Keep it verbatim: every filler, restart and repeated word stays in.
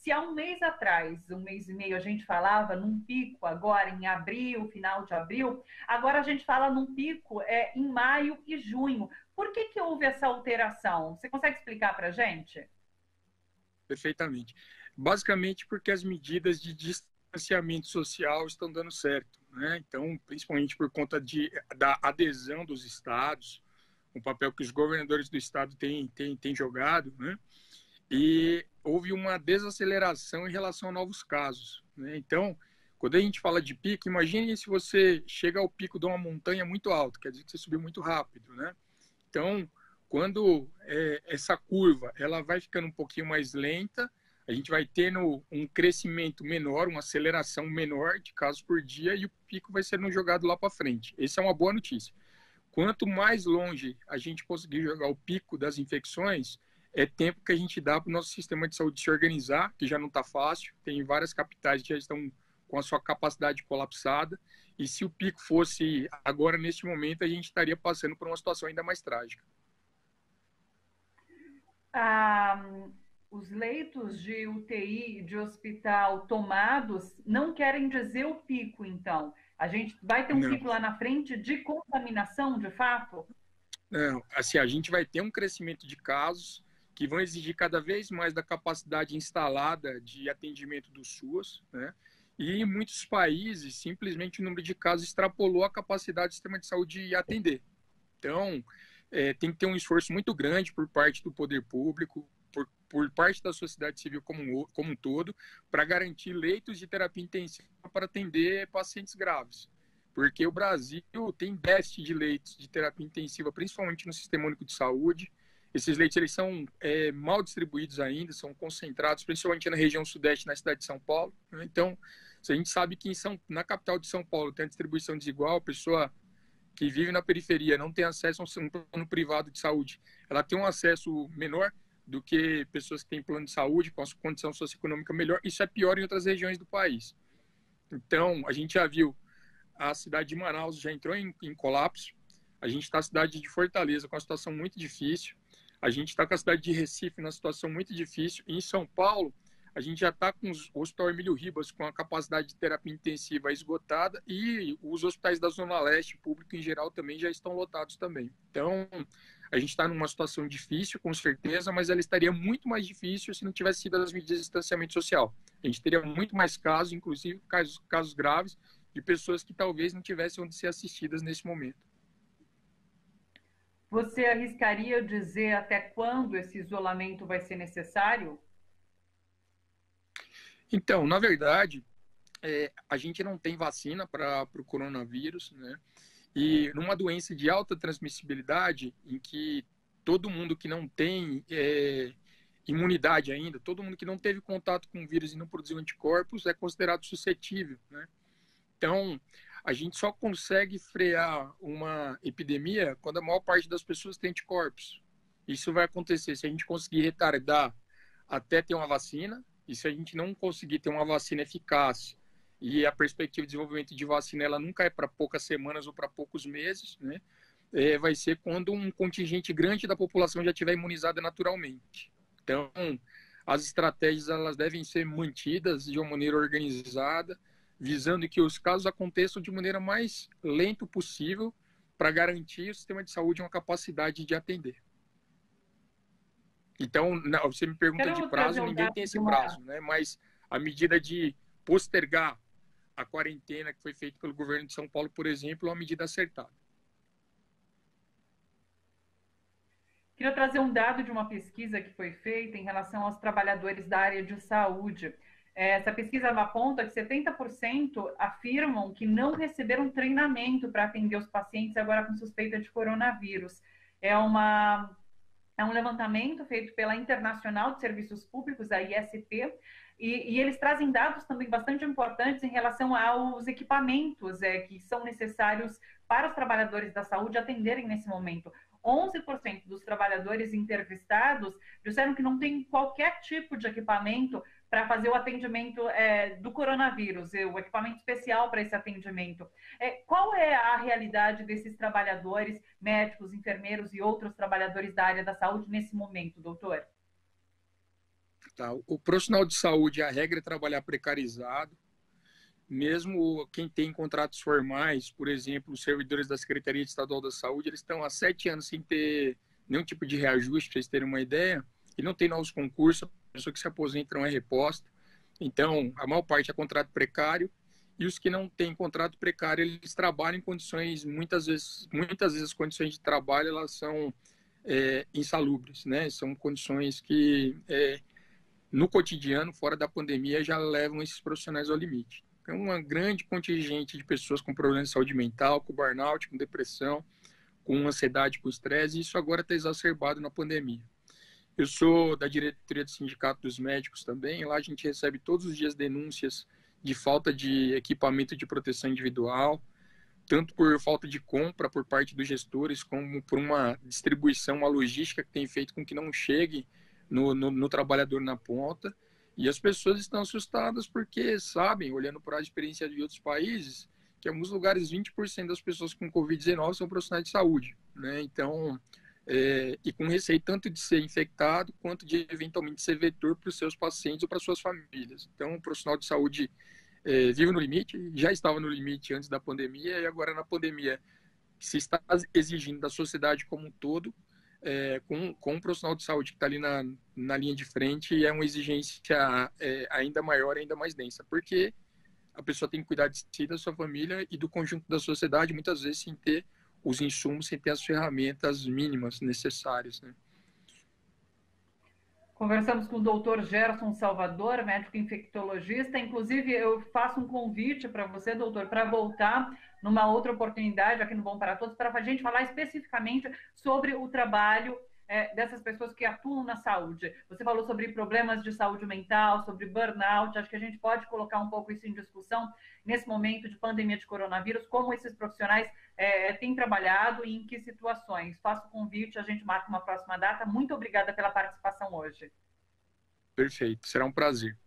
Se há um mês atrás, um mês e meio, a gente falava num pico agora em abril, final de abril, agora a gente fala num pico é, em maio e junho. Por que que houve essa alteração? Você consegue explicar para a gente? Perfeitamente. Basicamente porque as medidas de distanciamento social estão dando certo, né? Então, principalmente por conta de, da adesão dos estados, um papel que os governadores do estado têm, têm, têm jogado, né? E houve uma desaceleração em relação a novos casos, né? Então, quando a gente fala de pico, imagine se você chega ao pico de uma montanha muito alta, quer dizer que você subiu muito rápido, né? Então, quando é, essa curva ela vai ficando um pouquinho mais lenta, a gente vai tendo um crescimento menor, uma aceleração menor de casos por dia e o pico vai sendo jogado lá para frente. Essa é uma boa notícia. Quanto mais longe a gente conseguir jogar o pico das infecções, é tempo que a gente dá para o nosso sistema de saúde se organizar, que já não está fácil. Tem várias capitais que já estão com a sua capacidade colapsada. E se o pico fosse agora, neste momento, a gente estaria passando por uma situação ainda mais trágica. Ah, os leitos de U T I de hospital tomados não querem dizer o pico, então. A gente vai ter um Não, pico lá na frente de contaminação, de fato? não. Assim, a gente vai ter um crescimento de casos que vão exigir cada vez mais da capacidade instalada de atendimento do SUS, né? E em muitos países, simplesmente o número de casos extrapolou a capacidade do sistema de saúde de atender. Então, é, tem que ter um esforço muito grande por parte do poder público, por, por parte da sociedade civil como, como um todo, para garantir leitos de terapia intensiva para atender pacientes graves. Porque o Brasil tem déficit de leitos de terapia intensiva, principalmente no Sistema Único de Saúde. Esses leitos eles são é, mal distribuídos ainda, são concentrados, principalmente na região sudeste, na cidade de São Paulo. Né? Então, se a gente sabe que em São, na capital de São Paulo tem a distribuição desigual, a pessoa que vive na periferia não tem acesso a um plano privado de saúde, ela tem um acesso menor do que pessoas que têm plano de saúde, com a sua condição socioeconômica melhor. Isso é pior em outras regiões do país. Então, a gente já viu, a cidade de Manaus já entrou em, em colapso, a gente está na cidade de Fortaleza com uma situação muito difícil, a gente está com a cidade de Recife numa situação muito difícil, e em São Paulo, a gente já está com os, o Hospital Emílio Ribas com a capacidade de terapia intensiva esgotada e os hospitais da Zona Leste, público em geral, também já estão lotados também. Então, a gente está numa situação difícil, com certeza, mas ela estaria muito mais difícil se não tivesse sido as medidas de distanciamento social. A gente teria muito mais casos, inclusive casos, casos graves, de pessoas que talvez não tivessem onde ser assistidas nesse momento. Você arriscaria dizer até quando esse isolamento vai ser necessário? Então, na verdade, é, a gente não tem vacina para o coronavírus, né? E numa doença de alta transmissibilidade, em que todo mundo que não tem é, imunidade ainda, todo mundo que não teve contato com o vírus e não produziu anticorpos é considerado suscetível, né? Então, a gente só consegue frear uma epidemia quando a maior parte das pessoas tem anticorpos. Isso vai acontecer se a gente conseguir retardar até ter uma vacina, e se a gente não conseguir ter uma vacina eficaz, e a perspectiva de desenvolvimento de vacina ela nunca é para poucas semanas ou para poucos meses, né? É, vai ser quando um contingente grande da população já estiver imunizada naturalmente. Então, as estratégias elas devem ser mantidas de uma maneira organizada, visando que os casos aconteçam de maneira mais lenta possível para garantir o sistema de saúde uma capacidade de atender. Então, você me pergunta de Quero prazo, trazer um ninguém dado tem de esse uma. prazo, né? Mas a medida de postergar a quarentena que foi feita pelo governo de São Paulo, por exemplo, é uma medida acertada. Queria trazer um dado de uma pesquisa que foi feita em relação aos trabalhadores da área de saúde. Essa pesquisa aponta que setenta por cento afirmam que não receberam treinamento para atender os pacientes agora com suspeita de coronavírus. É uma É um levantamento feito pela Internacional de Serviços Públicos, a I S P, e, e eles trazem dados também bastante importantes em relação aos equipamentos é, que são necessários para os trabalhadores da saúde atenderem nesse momento. onze por cento dos trabalhadores entrevistados disseram que não tem qualquer tipo de equipamento para fazer o atendimento é, do coronavírus, o equipamento especial para esse atendimento. É, qual é a realidade desses trabalhadores, médicos, enfermeiros e outros trabalhadores da área da saúde nesse momento, doutor? Tá? O profissional de saúde, a regra é trabalhar precarizado. Mesmo quem tem contratos formais, por exemplo, os servidores da Secretaria Estadual da Saúde, eles estão há sete anos sem ter nenhum tipo de reajuste, para vocês terem uma ideia, e não tem novos concursos, a pessoa que se aposenta não é reposta. Então, a maior parte é contrato precário, e os que não têm contrato precário, eles trabalham em condições, muitas vezes, muitas vezes as condições de trabalho, elas são é, insalubres, né? São condições que, é, no cotidiano, fora da pandemia, já levam esses profissionais ao limite. É uma grande contingente de pessoas com problemas de saúde mental, com burnout, com depressão, com ansiedade, com estresse, e isso agora está exacerbado na pandemia. Eu sou da diretoria do Sindicato dos Médicos também, lá a gente recebe todos os dias denúncias de falta de equipamento de proteção individual, tanto por falta de compra por parte dos gestores, como por uma distribuição, uma logística que tem feito com que não chegue no, no, no trabalhador na ponta. E as pessoas estão assustadas porque sabem, olhando para a experiência de outros países, que em alguns lugares vinte por cento das pessoas com covid dezenove são profissionais de saúde, né? Então, é, e com receio tanto de ser infectado, quanto de eventualmente ser vetor para os seus pacientes ou para suas famílias. Então, o profissional de saúde é, vive no limite, já estava no limite antes da pandemia, e agora na pandemia se está exigindo da sociedade como um todo, é, com, com um profissional de saúde que está ali na, na linha de frente, e é uma exigência é, ainda maior, ainda mais densa, porque a pessoa tem que cuidar de si, da sua família e do conjunto da sociedade, muitas vezes sem ter os insumos, sem ter as ferramentas mínimas necessárias, né? Conversamos com o doutor Gerson Salvador, médico infectologista. Inclusive, eu faço um convite para você, doutor, para voltar numa outra oportunidade aqui no Bom para Todos, para a gente falar especificamente sobre o trabalho é, dessas pessoas que atuam na saúde. Você falou sobre problemas de saúde mental, sobre burnout. Acho que a gente pode colocar um pouco isso em discussão nesse momento de pandemia de coronavírus, como esses profissionais é, têm trabalhado e em que situações. Faço o convite, a gente marca uma próxima data. Muito obrigada pela participação hoje. Perfeito, será um prazer.